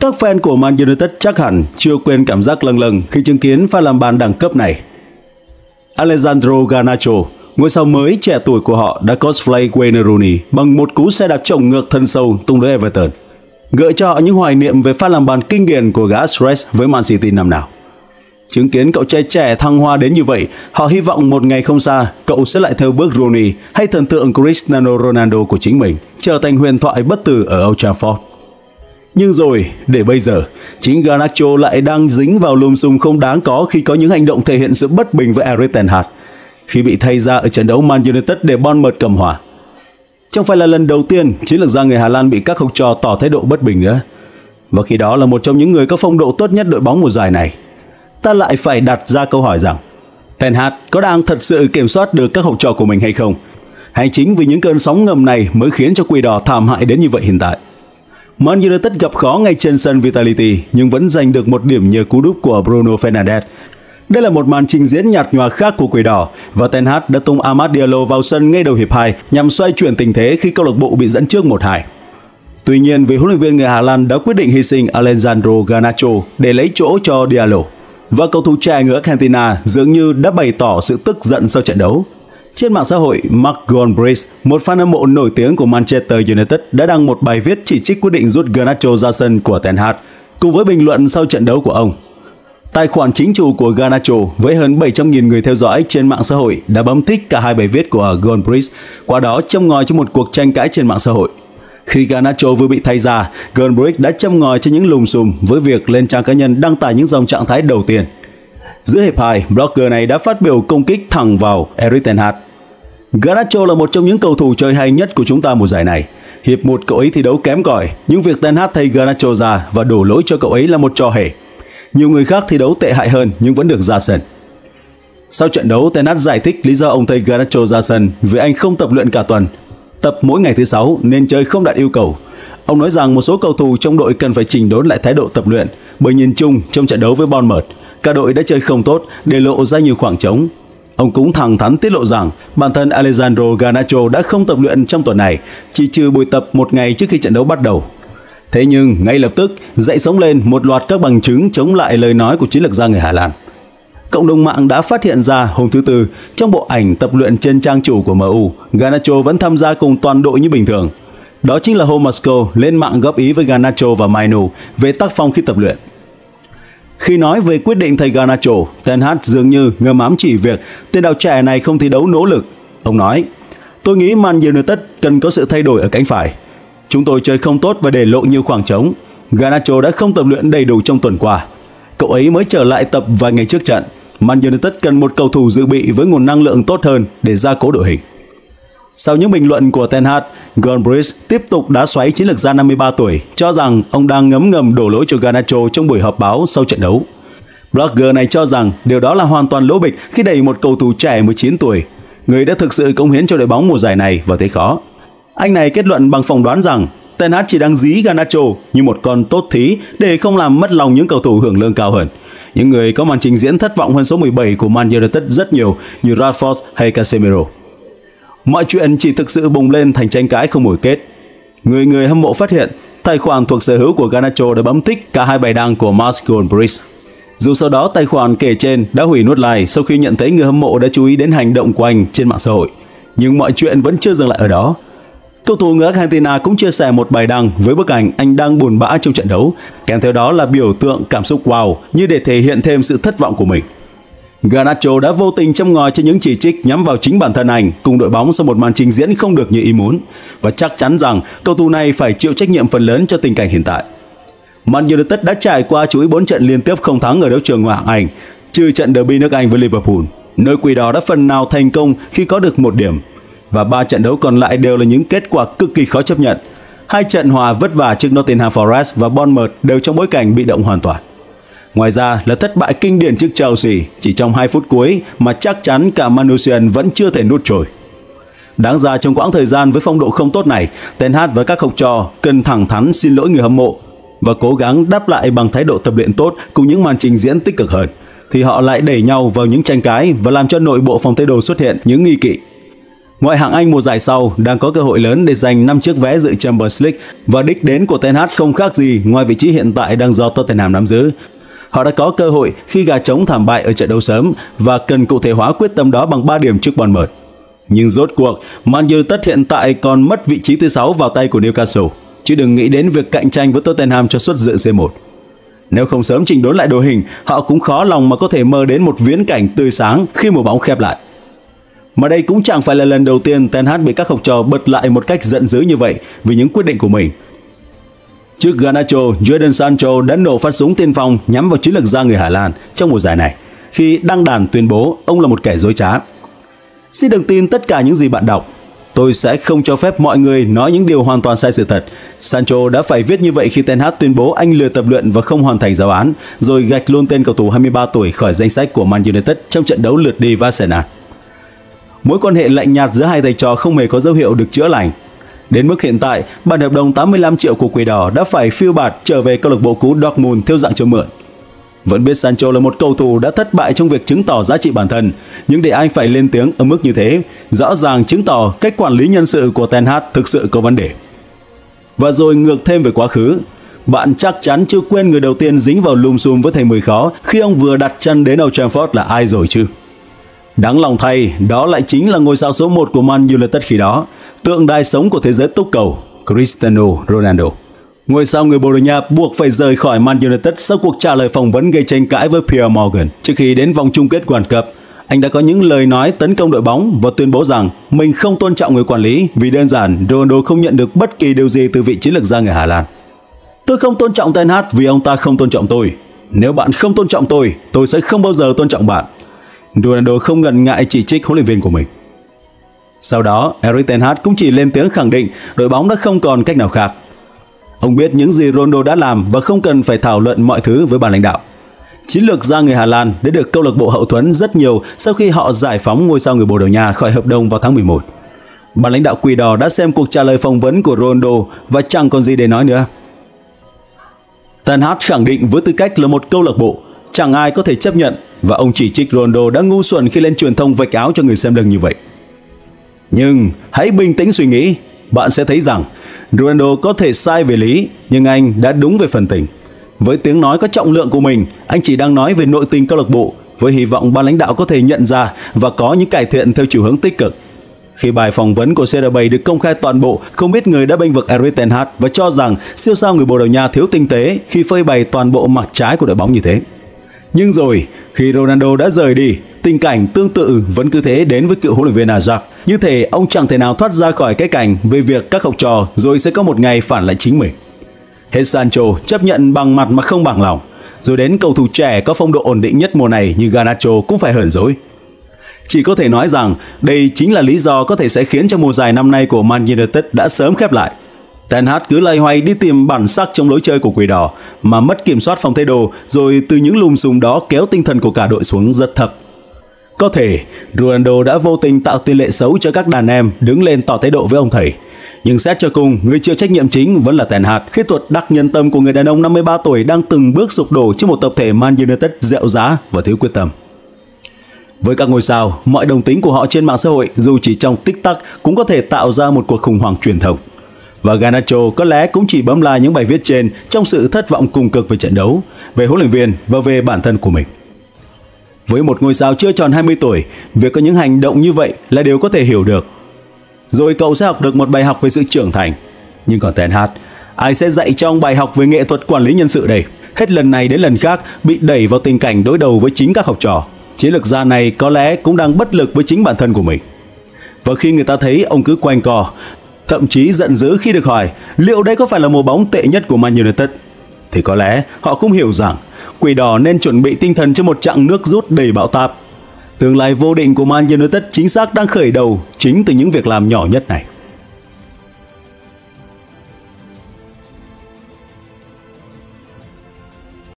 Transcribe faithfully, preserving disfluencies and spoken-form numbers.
Các fan của Man United chắc hẳn chưa quên cảm giác lâng lâng khi chứng kiến pha làm bàn đẳng cấp này. Alessandro Garnacho, ngôi sao mới trẻ tuổi của họ, đã cosplay Wayne Rooney bằng một cú xe đạp chồng ngược thân sâu tung lưới Everton, gợi cho họ những hoài niệm về pha làm bàn kinh điển của gã Suarez với Man City năm nào. Chứng kiến cậu trai trẻ thăng hoa đến như vậy, họ hy vọng một ngày không xa, cậu sẽ lại theo bước Rooney hay thần tượng Cristiano Ronaldo của chính mình, trở thành huyền thoại bất tử ở Old Trafford. Nhưng rồi, để bây giờ, chính Garnacho lại đang dính vào lùm xùm không đáng có khi có những hành động thể hiện sự bất bình với Erik ten Hag, khi bị thay ra ở trận đấu Man United để Bournemouth cầm hòa. Chẳng phải là lần đầu tiên chiến lược gia người Hà Lan bị các học trò tỏ thái độ bất bình nữa. Và khi đó là một trong những người có phong độ tốt nhất đội bóng mùa giải này, ta lại phải đặt ra câu hỏi rằng Ten Hag có đang thật sự kiểm soát được các học trò của mình hay không? Hay chính vì những cơn sóng ngầm này mới khiến cho Quỷ Đỏ thảm hại đến như vậy hiện tại? Man United gặp khó ngay trên sân Vitality nhưng vẫn giành được một điểm nhờ cú đúp của Bruno Fernandes. Đây là một màn trình diễn nhạt nhòa khác của Quỷ Đỏ và Ten Hag đã tung Amad Diallo vào sân ngay đầu hiệp hai nhằm xoay chuyển tình thế khi câu lạc bộ bị dẫn trước một hai. Tuy nhiên, vị huấn luyện viên người Hà Lan đã quyết định hy sinh Alessandro Garnacho để lấy chỗ cho Diallo, và cầu thủ trẻ người Argentina dường như đã bày tỏ sự tức giận sau trận đấu. Trên mạng xã hội, Mark Goldbridge, một fan hâm mộ nổi tiếng của Manchester United, đã đăng một bài viết chỉ trích quyết định rút Garnacho ra sân của Ten Hag, cùng với bình luận sau trận đấu của ông. Tài khoản chính chủ của Garnacho với hơn bảy trăm nghìn người theo dõi trên mạng xã hội đã bấm thích cả hai bài viết của Goldbridge, qua đó châm ngòi cho một cuộc tranh cãi trên mạng xã hội. Khi Garnacho vừa bị thay ra, Goldbridge đã châm ngòi cho những lùm xùm với việc lên trang cá nhân đăng tải những dòng trạng thái đầu tiên. Giữa hiệp hai, blogger này đã phát biểu công kích thẳng vào Erik ten Hag. Garnacho là một trong những cầu thủ chơi hay nhất của chúng ta mùa giải này. Hiệp một cậu ấy thi đấu kém cỏi, nhưng việc Ten Hag thay Garnacho ra và đổ lỗi cho cậu ấy là một trò hề. Nhiều người khác thi đấu tệ hại hơn nhưng vẫn được ra sân. Sau trận đấu, Ten Hag giải thích lý do ông thay Garnacho ra sân vì anh không tập luyện cả tuần, tập mỗi ngày thứ sáu nên chơi không đạt yêu cầu. Ông nói rằng một số cầu thủ trong đội cần phải chỉnh đốn lại thái độ tập luyện, bởi nhìn chung trong trận đấu với Bournemouth, cả đội đã chơi không tốt, để lộ ra nhiều khoảng trống. Ông cũng thẳng thắn tiết lộ rằng bản thân Alessandro Garnacho đã không tập luyện trong tuần này, chỉ trừ buổi tập một ngày trước khi trận đấu bắt đầu. Thế nhưng ngay lập tức dậy sóng lên một loạt các bằng chứng chống lại lời nói của chiến lược gia người Hà Lan. Cộng đồng mạng đã phát hiện ra hôm thứ Tư, trong bộ ảnh tập luyện trên trang chủ của em u, Garnacho vẫn tham gia cùng toàn đội như bình thường. Đó chính là hôm Moscow lên mạng góp ý với Garnacho và Mainu về tác phong khi tập luyện. Khi nói về quyết định thay Garnacho, Ten Hag dường như ngầm ám chỉ việc tên đạo trẻ này không thi đấu nỗ lực. Ông nói: "Tôi nghĩ Man United cần có sự thay đổi ở cánh phải. Chúng tôi chơi không tốt và để lộ nhiều khoảng trống. Garnacho đã không tập luyện đầy đủ trong tuần qua. Cậu ấy mới trở lại tập vài ngày trước trận. Man United cần một cầu thủ dự bị với nguồn năng lượng tốt hơn để gia cố đội hình." Sau những bình luận của Ten Hag, Goldbridge tiếp tục đá xoáy chiến lược gia năm mươi ba tuổi, cho rằng ông đang ngấm ngầm đổ lỗi cho Garnacho trong buổi họp báo sau trận đấu. Blogger này cho rằng điều đó là hoàn toàn lỗ bịch khi đẩy một cầu thủ trẻ mười chín tuổi, người đã thực sự cống hiến cho đội bóng mùa giải này, vào thế khó. Anh này kết luận bằng phỏng đoán rằng Ten Hag chỉ đang dí Garnacho như một con tốt thí để không làm mất lòng những cầu thủ hưởng lương cao hơn, những người có màn trình diễn thất vọng hơn số mười bảy của Man United rất nhiều như Rashford hay Casemiro. Mọi chuyện chỉ thực sự bùng lên thành tranh cãi không hồi kết. Người người hâm mộ phát hiện tài khoản thuộc sở hữu của Garnacho đã bấm thích cả hai bài đăng của Mark Goldbridge. Dù sau đó tài khoản kể trên đã hủy nút like sau khi nhận thấy người hâm mộ đã chú ý đến hành động của anh trên mạng xã hội, nhưng mọi chuyện vẫn chưa dừng lại ở đó. Cầu thủ người Argentina cũng chia sẻ một bài đăng với bức ảnh anh đang buồn bã trong trận đấu, kèm theo đó là biểu tượng cảm xúc wow như để thể hiện thêm sự thất vọng của mình. Garnacho đã vô tình châm ngòi cho những chỉ trích nhắm vào chính bản thân anh cùng đội bóng sau một màn trình diễn không được như ý muốn, và chắc chắn rằng cầu thủ này phải chịu trách nhiệm phần lớn cho tình cảnh hiện tại. Man United đã trải qua chuỗi bốn trận liên tiếp không thắng ở đấu trường Ngoại hạng Anh, trừ trận derby nước Anh với Liverpool, nơi Quỷ Đỏ đã phần nào thành công khi có được một điểm, và ba trận đấu còn lại đều là những kết quả cực kỳ khó chấp nhận. Hai trận hòa vất vả trước Nottingham Forest và Bournemouth đều trong bối cảnh bị động hoàn toàn. Ngoài ra là thất bại kinh điển trước Chelsea chỉ trong hai phút cuối mà chắc chắn cả Manusian vẫn chưa thể nuốt trôi. Đáng ra trong quãng thời gian với phong độ không tốt này, Ten Hag và các học trò cần thẳng thắn xin lỗi người hâm mộ và cố gắng đáp lại bằng thái độ tập luyện tốt cùng những màn trình diễn tích cực hơn, thì họ lại đẩy nhau vào những tranh cãi và làm cho nội bộ phòng thay đồ xuất hiện những nghi kỵ. Ngoại hạng Anh mùa giải sau đang có cơ hội lớn để giành năm chiếc vé dự Champions League và đích đến của Ten Hag không khác gì ngoài vị trí hiện tại đang do Tottenham nắm giữ. Họ đã có cơ hội khi gà trống thảm bại ở trận đấu sớm và cần cụ thể hóa quyết tâm đó bằng ba điểm trước Bournemouth. Nhưng rốt cuộc, Man United hiện tại còn mất vị trí thứ sáu vào tay của Newcastle, chứ đừng nghĩ đến việc cạnh tranh với Tottenham cho suất dự xê một. Nếu không sớm chỉnh đốn lại đội hình, họ cũng khó lòng mà có thể mơ đến một viễn cảnh tươi sáng khi mùa bóng khép lại. Mà đây cũng chẳng phải là lần đầu tiên Ten Hag bị các học trò bật lại một cách giận dữ như vậy vì những quyết định của mình. Trước Garnacho, Jadon Sancho đã nổ phát súng tiên phong nhắm vào chiến lược gia người Hà Lan trong mùa giải này khi đăng đàn tuyên bố ông là một kẻ dối trá. Xin đừng tin tất cả những gì bạn đọc. Tôi sẽ không cho phép mọi người nói những điều hoàn toàn sai sự thật. Sancho đã phải viết như vậy khi Ten Hag tuyên bố anh lừa tập luyện và không hoàn thành giáo án, rồi gạch luôn tên cầu thủ hai mươi ba tuổi khỏi danh sách của Man United trong trận đấu lượt đi với Arsenal. Mối quan hệ lạnh nhạt giữa hai thầy trò không hề có dấu hiệu được chữa lành. Đến mức hiện tại, bản hợp đồng tám mươi lăm triệu của Quỷ Đỏ đã phải phiêu bạt trở về câu lạc bộ cũ Dortmund theo dạng cho mượn. Vẫn biết Sancho là một cầu thủ đã thất bại trong việc chứng tỏ giá trị bản thân, nhưng để anh phải lên tiếng ở mức như thế, rõ ràng chứng tỏ cách quản lý nhân sự của Ten Hag thực sự có vấn đề. Và rồi ngược thêm về quá khứ, bạn chắc chắn chưa quên người đầu tiên dính vào lùm xùm với thầy mười khó khi ông vừa đặt chân đến Old Trafford là ai rồi chứ? Đáng lòng thay, đó lại chính là ngôi sao số một của Man United khi đó, tượng đài sống của thế giới túc cầu, Cristiano Ronaldo. Ngôi sao người Bồ Đào Nha buộc phải rời khỏi Man United sau cuộc trả lời phỏng vấn gây tranh cãi với Piers Morgan. Trước khi đến vòng chung kết World Cup, anh đã có những lời nói tấn công đội bóng và tuyên bố rằng mình không tôn trọng người quản lý vì đơn giản Ronaldo không nhận được bất kỳ điều gì từ vị chiến lược gia người Hà Lan. Tôi không tôn trọng Ten Hag vì ông ta không tôn trọng tôi. Nếu bạn không tôn trọng tôi, tôi sẽ không bao giờ tôn trọng bạn. Ronaldo không ngần ngại chỉ trích huấn luyện viên của mình. Sau đó, Erik ten Hag cũng chỉ lên tiếng khẳng định đội bóng đã không còn cách nào khác. Ông biết những gì Ronaldo đã làm và không cần phải thảo luận mọi thứ với ban lãnh đạo. Chiến lược gia người Hà Lan đã được câu lạc bộ hậu thuẫn rất nhiều sau khi họ giải phóng ngôi sao người Bồ Đào Nha khỏi hợp đồng vào tháng mười một. Ban lãnh đạo Quỷ Đỏ đã xem cuộc trả lời phỏng vấn của Ronaldo và chẳng còn gì để nói nữa. Ten Hag khẳng định với tư cách là một câu lạc bộ, chẳng ai có thể chấp nhận, và ông chỉ trích Ronaldo đã ngu xuẩn khi lên truyền thông vạch áo cho người xem lưng như vậy. Nhưng hãy bình tĩnh suy nghĩ, bạn sẽ thấy rằng Ronaldo có thể sai về lý, nhưng anh đã đúng về phần tình. Với tiếng nói có trọng lượng của mình, anh chỉ đang nói về nội tình câu lạc bộ, với hy vọng ban lãnh đạo có thể nhận ra và có những cải thiện theo chiều hướng tích cực. Khi bài phỏng vấn của xê rờ bảy được công khai toàn bộ, không ít người đã bênh vực Erik ten Hag và cho rằng siêu sao người Bồ Đào Nha thiếu tinh tế khi phơi bày toàn bộ mặt trái của đội bóng như thế. Nhưng rồi, khi Ronaldo đã rời đi, tình cảnh tương tự vẫn cứ thế đến với cựu huấn luyện viên Ajax. Như thể ông chẳng thể nào thoát ra khỏi cái cảnh về việc các học trò rồi sẽ có một ngày phản lại chính mình. Hết Sancho chấp nhận bằng mặt mà không bằng lòng, rồi đến cầu thủ trẻ có phong độ ổn định nhất mùa này như Garnacho cũng phải hờn dỗi. Chỉ có thể nói rằng đây chính là lý do có thể sẽ khiến cho mùa giải năm nay của Man United đã sớm khép lại. Ten Hag cứ loay hoay đi tìm bản sắc trong lối chơi của Quỷ Đỏ mà mất kiểm soát phòng thay đồ, rồi từ những lùm xùm đó kéo tinh thần của cả đội xuống rất thấp. Có thể Ronaldo đã vô tình tạo tiền lệ xấu cho các đàn em đứng lên tỏ thái độ với ông thầy. Nhưng xét cho cùng, người chịu trách nhiệm chính vẫn là Ten Hag khi thuật đắc nhân tâm của người đàn ông năm mươi ba tuổi đang từng bước sụp đổ trước một tập thể Man United dẹo dá và thiếu quyết tâm. Với các ngôi sao, mọi đồng tính của họ trên mạng xã hội dù chỉ trong tích tắc cũng có thể tạo ra một cuộc khủng hoảng truyền thông. Và Garnacho có lẽ cũng chỉ bấm like những bài viết trên trong sự thất vọng cùng cực về trận đấu, về huấn luyện viên và về bản thân của mình. Với một ngôi sao chưa tròn hai mươi tuổi, việc có những hành động như vậy là điều có thể hiểu được. Rồi cậu sẽ học được một bài học về sự trưởng thành. Nhưng còn Ten Hag, ai sẽ dạy cho ông bài học về nghệ thuật quản lý nhân sự đây? Hết lần này đến lần khác bị đẩy vào tình cảnh đối đầu với chính các học trò. Chiến lược gia này có lẽ cũng đang bất lực với chính bản thân của mình. Và khi người ta thấy ông cứ quanh co, thậm chí giận dữ khi được hỏi liệu đây có phải là mùa bóng tệ nhất của Man United, thì có lẽ họ cũng hiểu rằng Quỷ Đỏ nên chuẩn bị tinh thần cho một chặng nước rút đầy bão táp. Tương lai vô định của Man United chính xác đang khởi đầu chính từ những việc làm nhỏ nhất này.